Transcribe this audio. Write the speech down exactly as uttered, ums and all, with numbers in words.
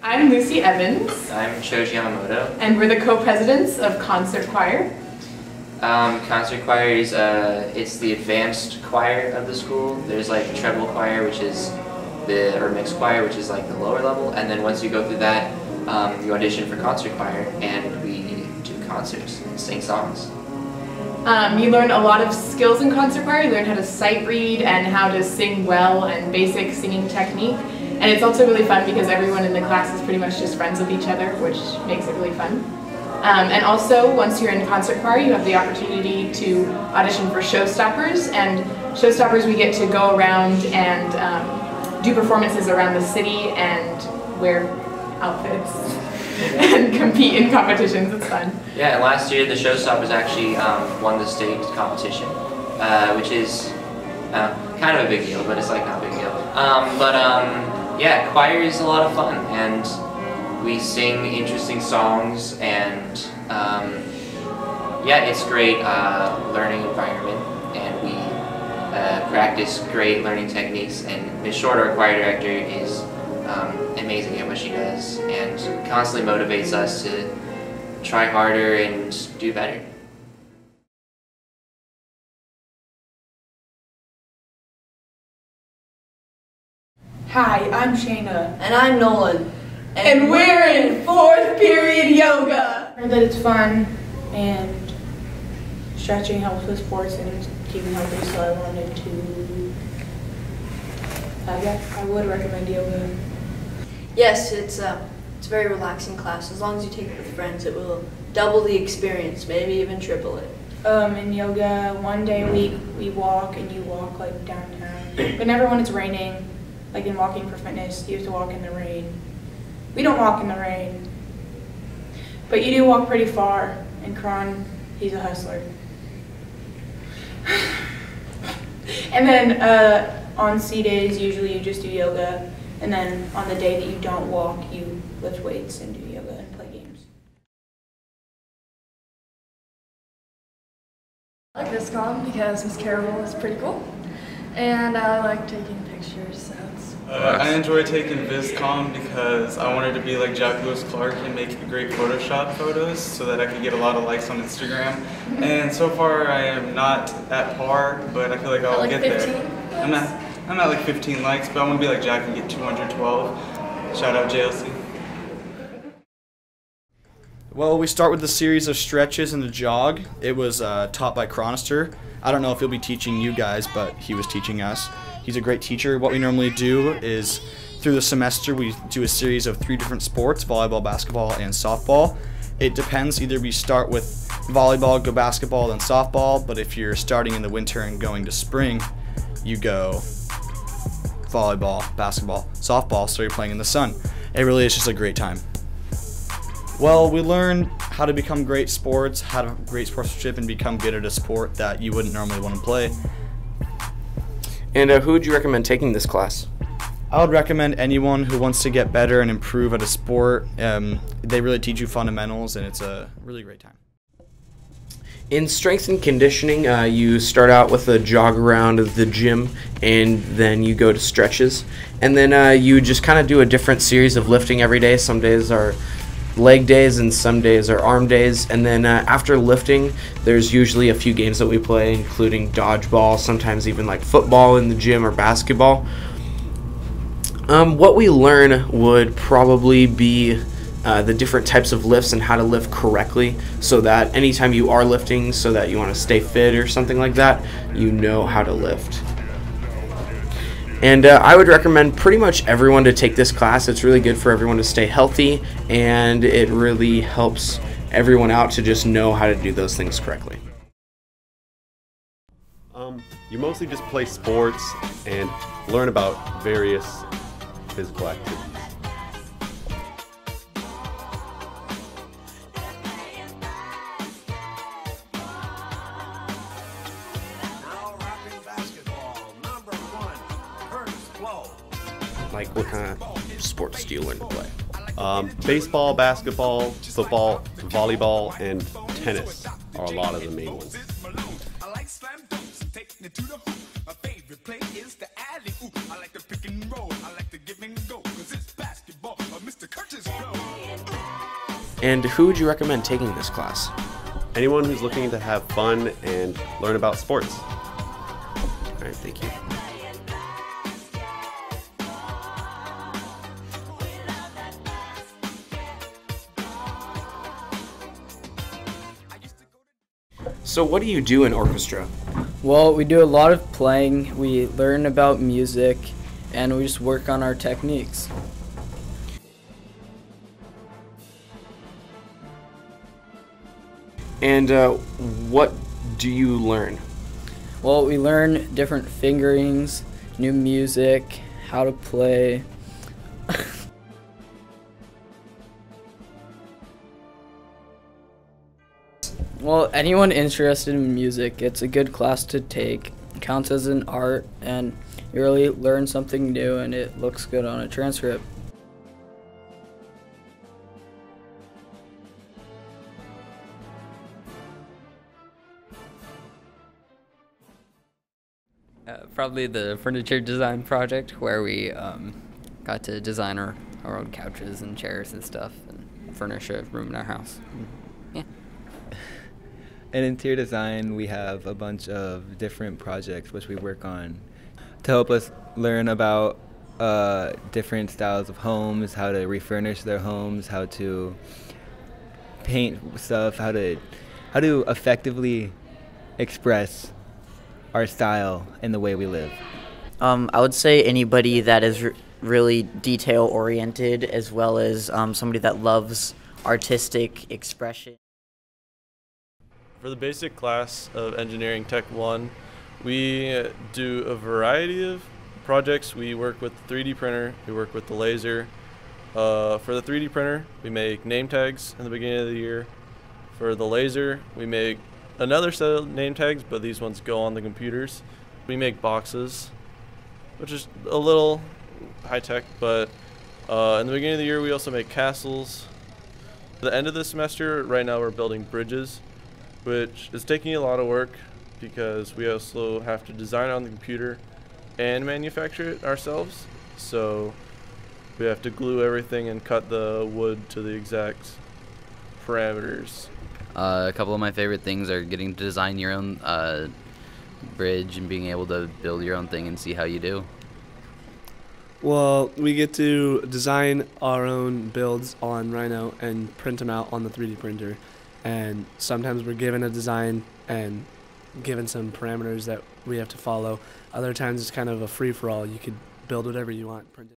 I'm Lucy Evans. I'm Shoji Yamamoto. And we're the co-presidents of Concert Choir. Um, concert choir is uh, it's the advanced choir of the school. There's like treble choir, which is the, or mixed choir, which is like the lower level. And then once you go through that, um, you audition for concert choir, and we do concerts and sing songs. Um, you learn a lot of skills in concert choir. You learn how to sight read and how to sing well and basic singing technique. And it's also really fun because everyone in the class is pretty much just friends with each other, which makes it really fun. Um, and also, once you're in concert choir, you have the opportunity to audition for showstoppers. And showstoppers, we get to go around and um, do performances around the city and wear outfits and compete in competitions. It's fun. Yeah, and last year the showstoppers actually um, won the state competition, uh, which is uh, kind of a big deal, but it's like not a big deal. Um, but um, yeah, choir is a lot of fun, and we sing interesting songs, and um, yeah, it's great uh, learning environment, and we uh, practice great learning techniques, and Miz Short, our choir director, is um, amazing at what she does, and constantly motivates us to try harder and do better. Hi, I'm Shayna. And I'm Nolan. And, and we're in fourth period yoga. I heard that it's fun and stretching helps with sports and keeping healthy, so I wanted to, uh, yeah, I would recommend yoga. Yes, it's, uh, it's a very relaxing class. As long as you take it with friends, it will double the experience, maybe even triple it. Um, in yoga, one day a week we walk, and you walk like downtown. But never when it's raining. Like in Walking for Fitness, you have to walk in the rain. We don't walk in the rain. But you do walk pretty far, and Kron, he's a hustler. And then uh, on C days, usually you just do yoga. And then on the day that you don't walk, you lift weights and do yoga and play games. I like this comm because Miss Carroll is pretty cool. And I like taking pictures, so it's... Uh, I enjoy taking VizCom because I wanted to be like Jack Lewis Clark and make great Photoshop photos so that I could get a lot of likes on Instagram. And so far I am not at par, but I feel like I'll like get fifteen there. Likes? I'm at, I'm at like fifteen likes, but I want to be like Jack and get two hundred twelve. Shout out J L C. Well, we start with the series of stretches and the jog. It was uh, taught by Chronister. I don't know if he'll be teaching you guys, but he was teaching us. He's a great teacher. What we normally do is, through the semester, we do a series of three different sports: volleyball, basketball, and softball. It depends. Either we start with volleyball, go basketball, then softball, but if you're starting in the winter and going to spring, you go volleyball, basketball, softball, so you're playing in the sun. It really is just a great time. Well, we learn how to become great sports, how to have great sportsmanship, and become good at a sport that you wouldn't normally want to play. And uh, who would you recommend taking this class? I would recommend anyone who wants to get better and improve at a sport. Um, they really teach you fundamentals, and it's a really great time. In strength and conditioning, uh, you start out with a jog around the gym, and then you go to stretches. And then uh, you just kind of do a different series of lifting every day. Some days are leg days and some days are arm days, and then uh, after lifting there's usually a few games that we play, including dodgeball, sometimes even like football in the gym or basketball. Um, what we learn would probably be uh, the different types of lifts and how to lift correctly, so that anytime you are lifting, so that you want to stay fit or something like that, you know how to lift. And uh, I would recommend pretty much everyone to take this class. It's really good for everyone to stay healthy, and it really helps everyone out to just know how to do those things correctly. Um, you mostly just play sports and learn about various physical activities. Like, what kind of sports do you learn to play? Um, baseball, basketball, football, volleyball, and tennis are a lot of the main ones. I like slam dunks, taking it to the hoop. My favorite play is the alley-oop. I like the pick and roll, I like the give and go, 'cause it's basketball. Uh, Mister Kirch's And who would you recommend taking this class? Anyone who's looking to have fun and learn about sports. All right, thank you. So what do you do in orchestra? Well, we do a lot of playing, we learn about music, and we just work on our techniques. And uh, what do you learn? Well, we learn different fingerings, new music, how to play. Well, anyone interested in music, it's a good class to take. It counts as an art, and you really learn something new, and it looks good on a transcript. Uh, probably the furniture design project, where we um, got to design our, our own couches and chairs and stuff and furnish a room in our house. Yeah. In interior design, we have a bunch of different projects which we work on to help us learn about uh, different styles of homes, how to refurnish their homes, how to paint stuff, how to how to effectively express our style and the way we live. Um, I would say anybody that is r- really detail oriented, as well as um, somebody that loves artistic expression. For the basic class of Engineering Tech one, we do a variety of projects. We work with the three D printer, we work with the laser. Uh, for the three D printer, we make name tags in the beginning of the year. For the laser, we make another set of name tags, but these ones go on the computers. We make boxes, which is a little high-tech, but uh, in the beginning of the year, we also make castles. At the end of the semester, right now we're building bridges, which is taking a lot of work because we also have to design it on the computer and manufacture it ourselves. So we have to glue everything and cut the wood to the exact parameters. Uh, a couple of my favorite things are getting to design your own uh, bridge and being able to build your own thing and see how you do. Well, we get to design our own builds on Rhino and print them out on the three D printer. And sometimes we're given a design and given some parameters that we have to follow. Other times it's kind of a free-for-all. You could build whatever you want, print it.